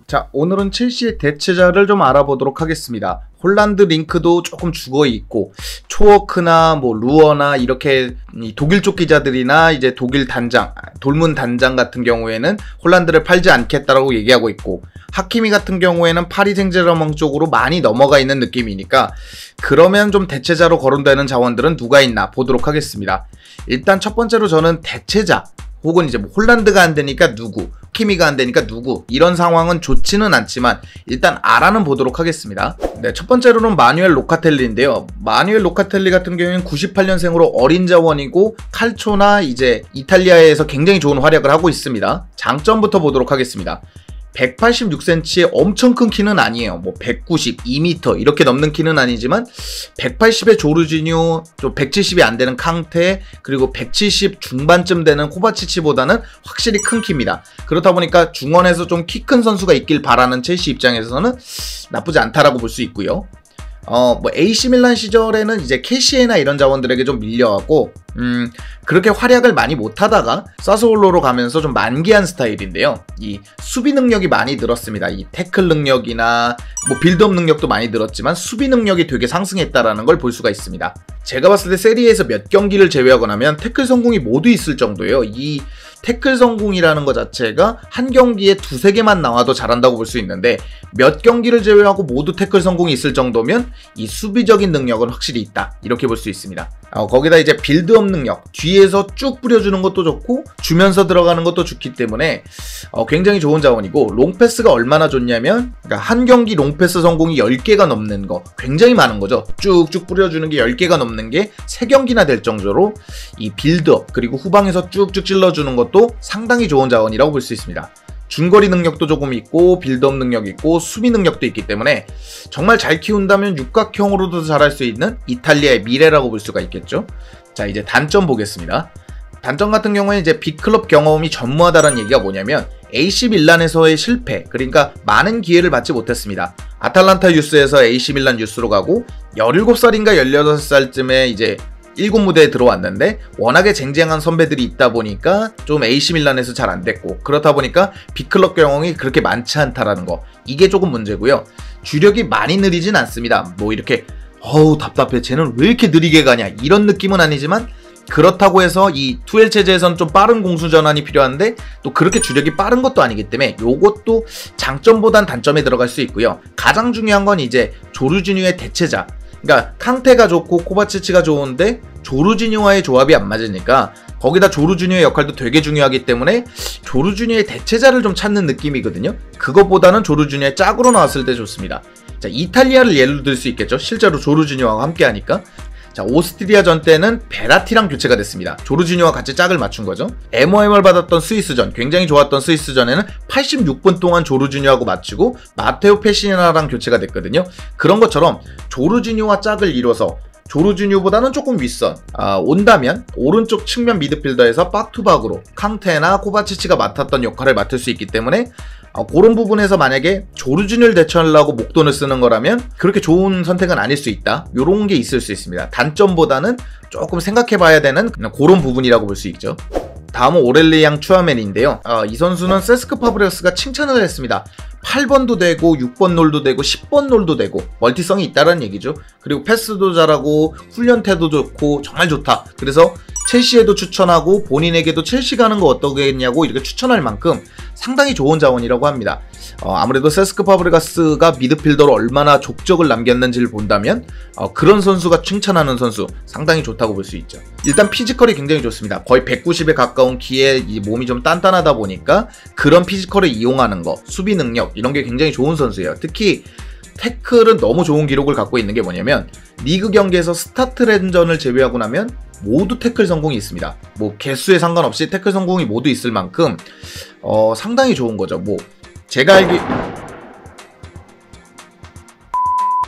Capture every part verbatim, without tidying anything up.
자, 오늘은 첼시의 대체자를 좀 알아보도록 하겠습니다. 홀란드 링크도 조금 죽어있고, 초워크나 뭐 루어나 이렇게 독일 쪽 기자들이나 이제 독일 단장, 돌문 단장 같은 경우에는 홀란드를 팔지 않겠다라고 얘기하고 있고, 하키미 같은 경우에는 파리 생제르맹 쪽으로 많이 넘어가 있는 느낌이니까, 그러면 좀 대체자로 거론되는 자원들은 누가 있나 보도록 하겠습니다. 일단 첫 번째로 저는 대체자, 혹은 이제 뭐 홀란드가 안 되니까 누구, 하키미가 안 되니까 누구, 이런 상황은 좋지는 않지만 일단 알아는 보도록 하겠습니다. 네, 첫 번째로는 마뉴엘 로카텔리인데요. 마뉴엘 로카텔리 같은 경우에는 구십팔 년생으로 어린 자원이고 칼초나 이제 이탈리아에서 굉장히 좋은 활약을 하고 있습니다. 장점부터 보도록 하겠습니다. 백팔십육 센티미터의 엄청 큰 키는 아니에요. 뭐 백구십이 미터 이렇게 넘는 키는 아니지만 백팔십의 조르지뉴, 좀 백칠십이 안 되는 캉테, 그리고 백칠십 중반쯤 되는 코바치치보다는 확실히 큰 키입니다. 그렇다 보니까 중원에서 좀 키 큰 선수가 있길 바라는 첼시 입장에서는 나쁘지 않다라고 볼 수 있고요. 어, 뭐 에이씨밀란 시절에는 이제 캐시에나 이런 자원들에게 좀 밀려가고 음, 그렇게 활약을 많이 못하다가 사스올로로 가면서 좀 만개한 스타일인데요. 이 수비 능력이 많이 늘었습니다. 이 태클 능력이나 뭐 빌드업 능력도 많이 늘었지만 수비 능력이 되게 상승했다라는 걸 볼 수가 있습니다. 제가 봤을 때 세리에에서 몇 경기를 제외하고 나면 태클 성공이 모두 있을 정도예요. 이 태클 성공이라는 것 자체가 한 경기에 두세 개만 나와도 잘한다고 볼 수 있는데, 몇 경기를 제외하고 모두 태클 성공이 있을 정도면 이 수비적인 능력은 확실히 있다, 이렇게 볼 수 있습니다. 어, 거기다 이제 빌드업 능력, 뒤에서 쭉 뿌려주는 것도 좋고 주면서 들어가는 것도 좋기 때문에 어, 굉장히 좋은 자원이고, 롱패스가 얼마나 좋냐면, 그러니까 한 경기 롱패스 성공이 열 개가 넘는 거, 굉장히 많은 거죠. 쭉쭉 뿌려주는 게 열 개가 넘는 게 세 경기나 될 정도로 이 빌드업, 그리고 후방에서 쭉쭉 찔러주는 것도 상당히 좋은 자원이라고 볼 수 있습니다. 중거리 능력도 조금 있고 빌드업 능력이 있고 수비 능력도 있기 때문에 정말 잘 키운다면 육각형으로도 잘할 수 있는 이탈리아의 미래라고 볼 수가 있겠죠. 자, 이제 단점 보겠습니다. 단점 같은 경우에 이제 빅클럽 경험이 전무하다는 얘기가 뭐냐면, 에이씨밀란에서의 실패, 그러니까 많은 기회를 받지 못했습니다. 아탈란타 유스에서 에이씨밀란 유스로 가고 열일곱 살인가 열여덟 살쯤에 이제 일군 무대에 들어왔는데 워낙에 쟁쟁한 선배들이 있다 보니까 좀 에이씨밀란에서 잘 안됐고, 그렇다 보니까 빅클럽 경험이 그렇게 많지 않다라는 거, 이게 조금 문제고요. 주력이 많이 느리진 않습니다. 뭐 이렇게 어우 답답해, 쟤는 왜 이렇게 느리게 가냐, 이런 느낌은 아니지만, 그렇다고 해서 이 투엘 체제에선 좀 빠른 공수 전환이 필요한데 또 그렇게 주력이 빠른 것도 아니기 때문에 요것도 장점보단 단점에 들어갈 수 있고요. 가장 중요한 건 이제 조르지뉴의 대체자, 그러니까 캉테가 좋고 코바치치가 좋은데 조르지뉴와의 조합이 안 맞으니까, 거기다 조르지뉴의 역할도 되게 중요하기 때문에 조르지뉴의 대체자를 좀 찾는 느낌이거든요. 그것보다는 조르지뉴의 짝으로 나왔을 때 좋습니다. 자, 이탈리아를 예로 들 수 있겠죠. 실제로 조르지뉴와 함께 하니까. 자, 오스트리아전 때는 베라티랑 교체가 됐습니다. 조르지뉴와 같이 짝을 맞춘 거죠. 엠오엠을 받았던 스위스전, 굉장히 좋았던 스위스전에는 팔십육 분 동안 조르지뉴하고 맞추고 마테오 페시나랑 교체가 됐거든요. 그런 것처럼 조르지뉴와 짝을 이뤄서 조르지뉴보다는 조금 윗선, 아, 온다면 오른쪽 측면 미드필더에서 박투박으로 캉테나 코바치치가 맡았던 역할을 맡을 수 있기 때문에 어, 그런 부분에서 만약에 조르지뉴를 대처하려고 목돈을 쓰는 거라면 그렇게 좋은 선택은 아닐 수 있다, 요런 게 있을 수 있습니다. 단점보다는 조금 생각해봐야 되는 그런 부분이라고 볼 수 있죠. 다음은 오렐리앙 추아멘인데요. 어, 이 선수는 세스크 파브레스가 칭찬을 했습니다. 팔 번도 되고 육 번 롤도 되고 십 번 롤도 되고 멀티성이 있다는 얘기죠. 그리고 패스도 잘하고 훈련 태도 좋고 정말 좋다. 그래서 첼시에도 추천하고 본인에게도 첼시 가는 거 어떠겠냐고 이렇게 추천할 만큼 상당히 좋은 자원이라고 합니다. 어, 아무래도 세스크 파브레가스가 미드필더로 얼마나 족적을 남겼는지를 본다면 어, 그런 선수가 칭찬하는 선수 상당히 좋다고 볼 수 있죠. 일단 피지컬이 굉장히 좋습니다. 거의 백구십에 가까운 키에 이 몸이 좀 단단하다 보니까 그런 피지컬을 이용하는 거, 수비 능력 이런 게 굉장히 좋은 선수예요. 특히 태클은 너무 좋은 기록을 갖고 있는 게 뭐냐면, 리그 경기에서 스타트랜전을 제외하고 나면 모두 태클 성공이 있습니다. 뭐 개수에 상관없이 태클 성공이 모두 있을 만큼 어, 상당히 좋은 거죠. 뭐 제가 알기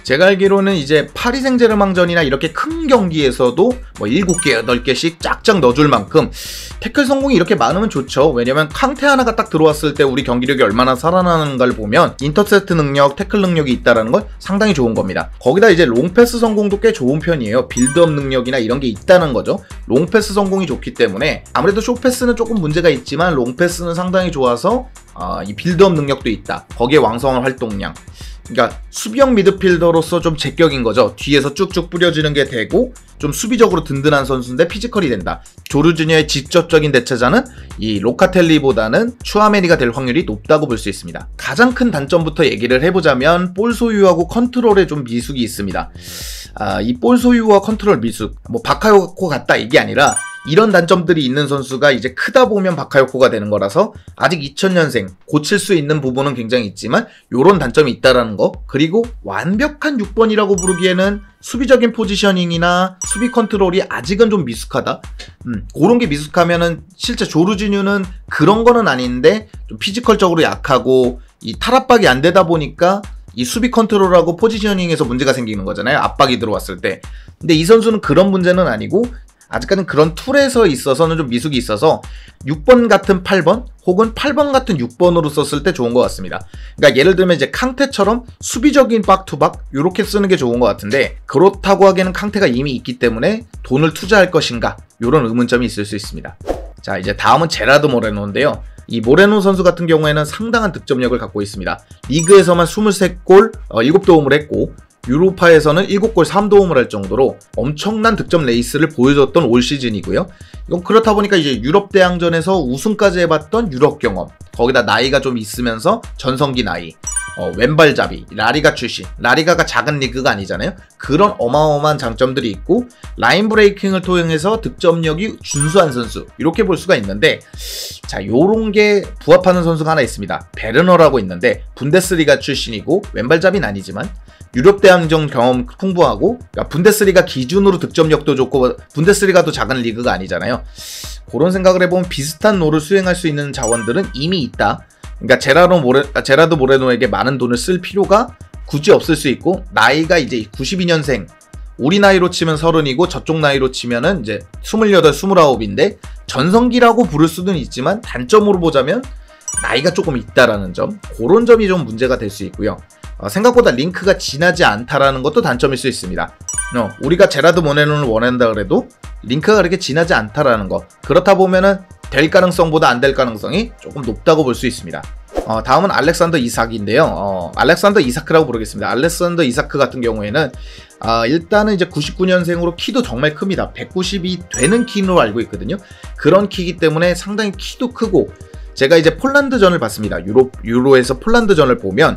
제가 알기로는 이제 파리 생제르맹전이나 이렇게 큰 경기에서도 뭐 일곱 개, 여덟 개씩 쫙쫙 넣어줄 만큼 태클 성공이 이렇게 많으면 좋죠. 왜냐면 캉테 하나가 딱 들어왔을 때 우리 경기력이 얼마나 살아나는가를 보면 인터셉트 능력, 태클 능력이 있다는 건 상당히 좋은 겁니다. 거기다 이제 롱패스 성공도 꽤 좋은 편이에요. 빌드업 능력이나 이런 게 있다는 거죠. 롱패스 성공이 좋기 때문에 아무래도 숏패스는 조금 문제가 있지만 롱패스는 상당히 좋아서 어, 이 빌드업 능력도 있다. 거기에 왕성한 활동량. 그러니까 수비형 미드필더로서 좀 제격인 거죠. 뒤에서 쭉쭉 뿌려지는 게 되고 좀 수비적으로 든든한 선수인데 피지컬이 된다. 조르지니어의 직접적인 대체자는 이 로카텔리보다는 추아메니가 될 확률이 높다고 볼 수 있습니다. 가장 큰 단점부터 얘기를 해보자면 볼 소유하고 컨트롤에 좀 미숙이 있습니다. 아, 이 볼 소유와 컨트롤 미숙, 뭐 바카요코 같다 이게 아니라 이런 단점들이 있는 선수가 이제 크다 보면 바카요코가 되는 거라서 아직 이천 년생 고칠 수 있는 부분은 굉장히 있지만 요런 단점이 있다라는 거. 그리고 완벽한 육 번이라고 부르기에는 수비적인 포지셔닝이나 수비 컨트롤이 아직은 좀 미숙하다. 음, 그런 게 미숙하면은 실제 조르지뉴는 그런 거는 아닌데 좀 피지컬적으로 약하고 이 탈압박이 안 되다 보니까 이 수비 컨트롤하고 포지셔닝에서 문제가 생기는 거잖아요. 압박이 들어왔을 때. 근데 이 선수는 그런 문제는 아니고 아직까지는 그런 툴에서 있어서는 좀 미숙이 있어서 육 번 같은 팔 번 혹은 팔 번 같은 육 번으로 썼을 때 좋은 것 같습니다. 그러니까 예를 들면 이제 캉테처럼 수비적인 박투박 이렇게 쓰는 게 좋은 것 같은데 그렇다고 하기에는 캉테가 이미 있기 때문에 돈을 투자할 것인가 이런 의문점이 있을 수 있습니다. 자, 이제 다음은 제라드 모레노인데요. 이 모레노 선수 같은 경우에는 상당한 득점력을 갖고 있습니다. 리그에서만 이십삼 골 어, 일곱 도움을 했고 유로파에서는 일곱 골 삼 도움을 할 정도로 엄청난 득점 레이스를 보여줬던 올 시즌이고요. 이건 그렇다 보니까 이제 유럽 대항전에서 우승까지 해봤던 유럽 경험, 거기다 나이가 좀 있으면서 전성기 나이, 어, 왼발잡이, 라리가 출신, 라리가가 작은 리그가 아니잖아요. 그런 어마어마한 장점들이 있고 라인 브레이킹을 통해서 득점력이 준수한 선수 이렇게 볼 수가 있는데, 자, 요런 게 부합하는 선수가 하나 있습니다. 베르너라고 있는데 분데스리가 출신이고 왼발잡이는 아니지만 유럽 대항전 경험 풍부하고, 그러니까 분데스리가 기준으로 득점력도 좋고 분데스리가도 작은 리그가 아니잖아요. 그런 생각을 해보면 비슷한 롤을 수행할 수 있는 자원들은 이미 있다. 그러니까 제라도 모레, 제라드 모레노에게 많은 돈을 쓸 필요가 굳이 없을 수 있고, 나이가 이제 구십이 년생, 우리 나이로 치면 서른이고 저쪽 나이로 치면은 이제 스물여덟, 스물아홉인데 전성기라고 부를 수는 있지만 단점으로 보자면 나이가 조금 있다라는 점, 그런 점이 좀 문제가 될 수 있고요. 어, 생각보다 링크가 진하지 않다라는 것도 단점일 수 있습니다. 어, 우리가 제라드 모레노를 원한다 그래도 링크가 그렇게 진하지 않다라는 거, 그렇다 보면은 될 가능성보다 안 될 가능성이 조금 높다고 볼 수 있습니다. 어, 다음은 알렉산더 이삭인데요. 어, 알렉산더 이사크라고 부르겠습니다. 알렉산더 이사크 같은 경우에는 아, 일단은 이제 구십구 년생으로 키도 정말 큽니다. 백구십이 되는 키로 알고 있거든요. 그런 키이기 때문에 상당히 키도 크고, 제가 이제 폴란드전을 봤습니다. 유로, 유로에서 폴란드전을 보면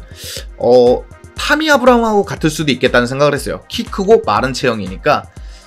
어, 타미 아브라함하고 같을 수도 있겠다는 생각을 했어요. 키 크고 마른 체형이니까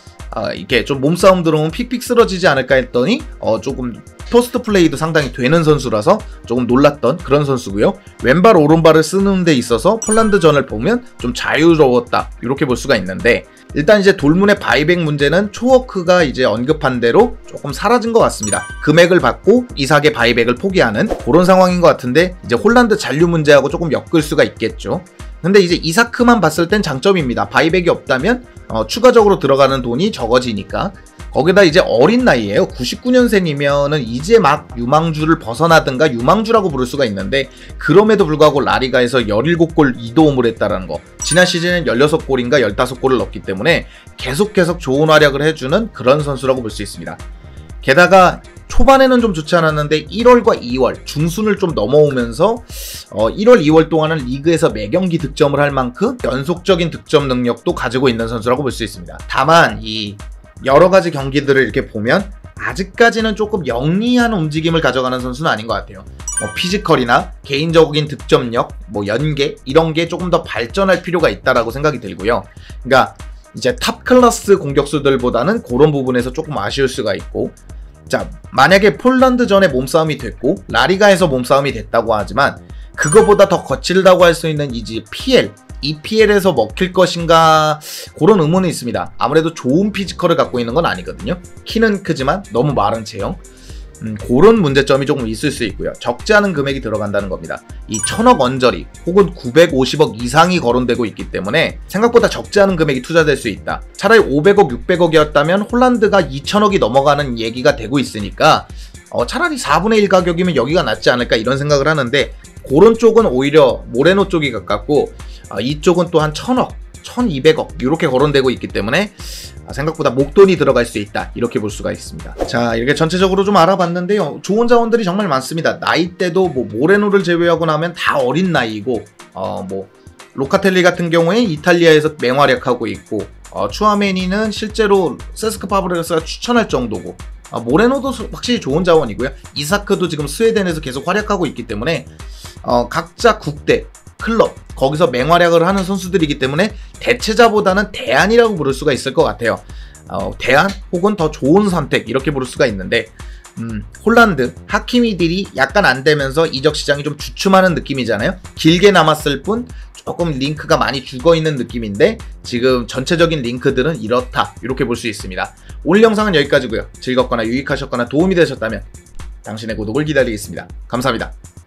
어, 이렇게 좀 몸싸움 들어오면 픽픽 쓰러지지 않을까 했더니 어, 조금 포스트 플레이도 상당히 되는 선수라서 조금 놀랐던 그런 선수고요. 왼발 오른발을 쓰는 데 있어서 폴란드전을 보면 좀 자유로웠다 이렇게 볼 수가 있는데, 일단 이제 돌문의 바이백 문제는 초워크가 이제 언급한 대로 조금 사라진 것 같습니다. 금액을 받고 이삭의 바이백을 포기하는 그런 상황인 것 같은데, 이제 홀란드 잔류 문제하고 조금 엮을 수가 있겠죠. 근데 이제 이사크만 봤을 땐 장점입니다. 바이백이 없다면 어, 추가적으로 들어가는 돈이 적어지니까. 거기다 이제 어린 나이에요. 구십구 년생이면은 이제 막 유망주를 벗어나든가 유망주라고 부를 수가 있는데, 그럼에도 불구하고 라리가에서 열일곱 골 이 도움을 했다라는 거, 지난 시즌엔 열여섯 골인가 열다섯 골을 넣었기 때문에 계속 계속 좋은 활약을 해주는 그런 선수라고 볼 수 있습니다. 게다가 초반에는 좀 좋지 않았는데 일월과 이월 중순을 좀 넘어오면서 어, 일월, 이월 동안은 리그에서 매경기 득점을 할 만큼 연속적인 득점 능력도 가지고 있는 선수라고 볼 수 있습니다. 다만 이 여러가지 경기들을 이렇게 보면 아직까지는 조금 영리한 움직임을 가져가는 선수는 아닌 것 같아요. 뭐 피지컬이나 개인적인 득점력, 뭐 연계 이런 게 조금 더 발전할 필요가 있다라고 생각이 들고요. 그러니까 이제 탑 클래스 공격수들보다는 그런 부분에서 조금 아쉬울 수가 있고, 자, 만약에 폴란드전에 몸싸움이 됐고 라리가에서 몸싸움이 됐다고 하지만 그거보다 더 거칠다고 할 수 있는 이제 피엘, 이피엘에서 먹힐 것인가, 그런 의문이 있습니다. 아무래도 좋은 피지컬을 갖고 있는 건 아니거든요. 키는 크지만 너무 마른 체형. 음, 그런 문제점이 조금 있을 수 있고요. 적지 않은 금액이 들어간다는 겁니다. 이 천억 언저리 혹은 구백오십억 이상이 거론되고 있기 때문에 생각보다 적지 않은 금액이 투자될 수 있다. 차라리 오백억, 육백억이었다면 홀란드가 이천억이 넘어가는 얘기가 되고 있으니까 어, 차라리 사분의 일 가격이면 여기가 낫지 않을까 이런 생각을 하는데, 그런 쪽은 오히려 모레노 쪽이 가깝고 어, 이쪽은 또 한 천억, 천이백억 이렇게 거론되고 있기 때문에 생각보다 목돈이 들어갈 수 있다 이렇게 볼 수가 있습니다. 자, 이렇게 전체적으로 좀 알아봤는데요. 좋은 자원들이 정말 많습니다. 나이대도 뭐 모레노를 제외하고 나면 다 어린 나이고, 어 뭐 로카텔리 같은 경우에 이탈리아에서 맹활약하고 있고, 어 추아메니는 실제로 세스크 파브레가스가 추천할 정도고, 어, 모레노도 확실히 좋은 자원이고요. 이사크도 지금 스웨덴에서 계속 활약하고 있기 때문에 어 각자 국대 클럽 거기서 맹활약을 하는 선수들이기 때문에 대체자보다는 대안이라고 부를 수가 있을 것 같아요. 어, 대안 혹은 더 좋은 선택 이렇게 부를 수가 있는데, 음, 홀란드 하키미들이 약간 안 되면서 이적 시장이 좀 주춤하는 느낌이잖아요. 길게 남았을 뿐 조금 링크가 많이 죽어있는 느낌인데 지금 전체적인 링크들은 이렇다 이렇게 볼 수 있습니다. 오늘 영상은 여기까지고요. 즐겁거나 유익하셨거나 도움이 되셨다면 당신의 구독을 기다리겠습니다. 감사합니다.